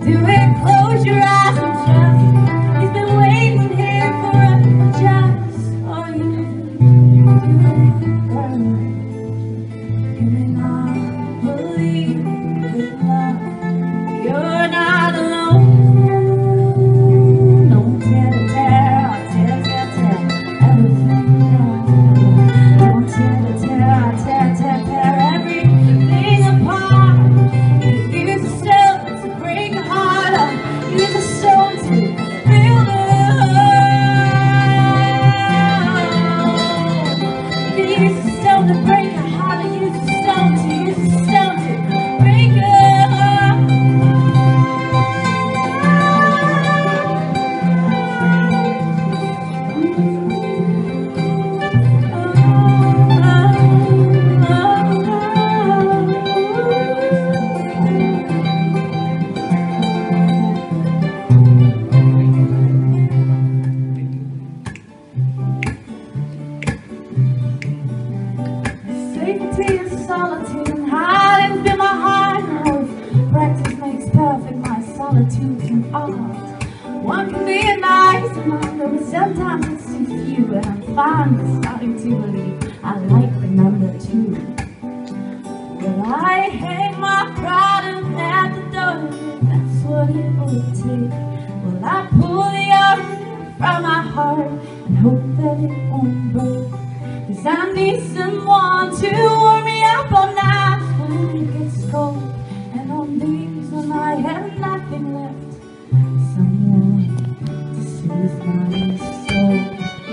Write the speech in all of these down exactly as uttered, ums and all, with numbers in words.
Do it, close your eyes and trust. He's been waiting here forever just for you. Do it, girl. You may not believe in love. You're not alone. Don't tear the tear, tear, tear, tear everything down. Don't tear the tear, tear, tear, tear everything apart. You use a stone to break a heart. You use a stone to build a love. You use a stone to break a heart. You use a stone to use a stone to break a heart. Safety and solitude and hiding within my heart and earth. Practice makes perfect, my solitude and art. One can be a nice number, but sometimes it's too few, and I'm finally starting to believe I like the number two. Will I hang my pride up at the door? That's what it would take. Will I pull the earth from my heart and hope that it won't break? 'Cause I need someone to warm me up on nights when it gets cold, and on days when I have nothing left, someone to soothe my soul.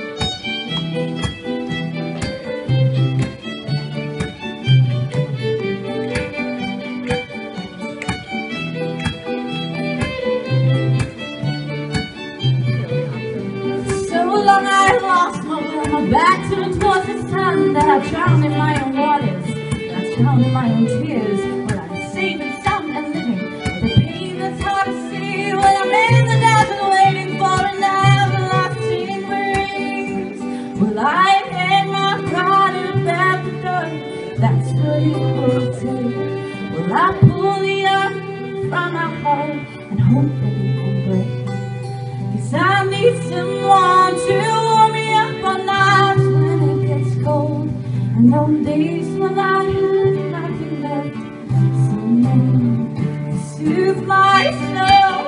So long I lost my will, my back turned towards the sun, that I drowned in my own waters, that I drowned in my own tears. Well, I'm safe and sound and living, the pain that's hard to see when I'm in the desert waiting for an everlasting breeze. Will I hang my pride up at the door? That's what it will take. Will I pull the earth from my heart and hope that it won't break? 'Cause I need someone to warm me up on nights when it gets cold, and on days when I have nothing left, someone to soothe my soul.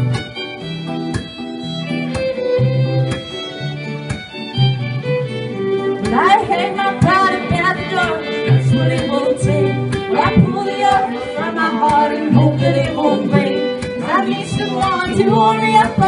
Will I hang my pride up at the door? That's what it will take. Will I pull the earth from my heart and hope that it won't break? 'Cause I need someone to warm me up